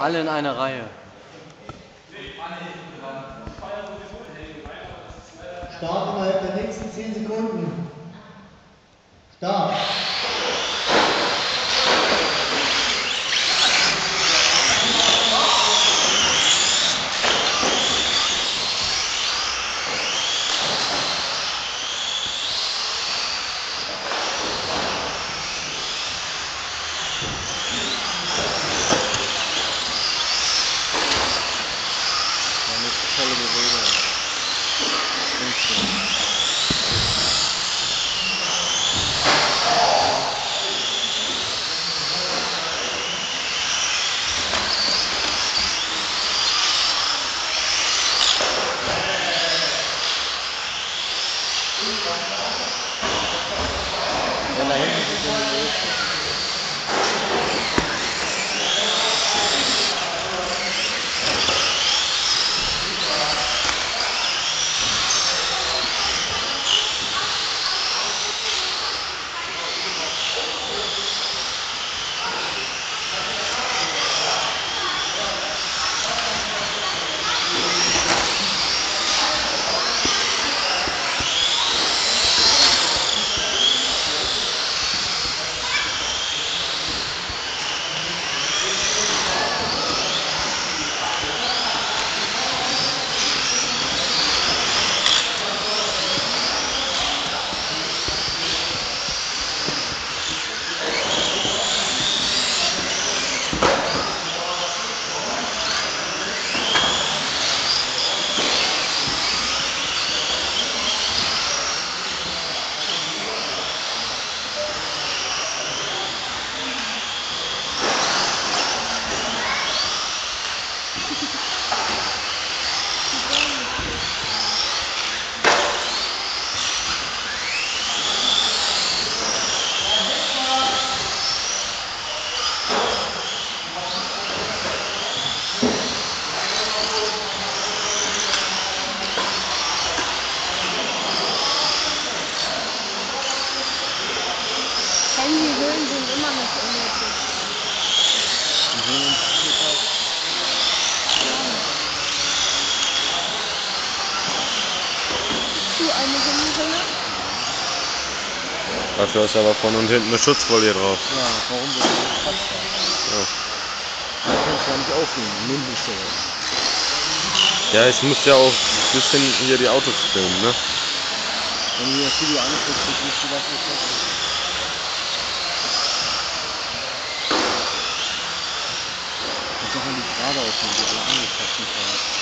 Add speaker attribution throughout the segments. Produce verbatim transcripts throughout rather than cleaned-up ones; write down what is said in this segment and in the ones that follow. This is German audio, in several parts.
Speaker 1: Alle in einer Reihe.
Speaker 2: Start innerhalb der nächsten zehn Sekunden. Start.
Speaker 1: Tolle Bewegung. Ja, da hinten ist schon die Lösung.
Speaker 3: Handyhüllen sind immer noch unnötig.
Speaker 1: Mhm.
Speaker 3: Du eine Handyhülle?
Speaker 4: Dafür ist aber vorne und hinten eine Schutzfolie drauf.
Speaker 1: Ja, warum soll ich das Quatsch sein?
Speaker 4: Ja.
Speaker 1: Man kann es ja nicht aufnehmen, mindestens sowas.
Speaker 4: Ja, ich muss ja auch ein bisschen hier die Autos filmen, ne?
Speaker 1: Wenn du dir das Video anguckst, siehst du, was das ist. Jetzt noch mal die Gerade aufnehmen, die alle angepasst sind.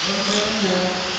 Speaker 2: Und zu Ende.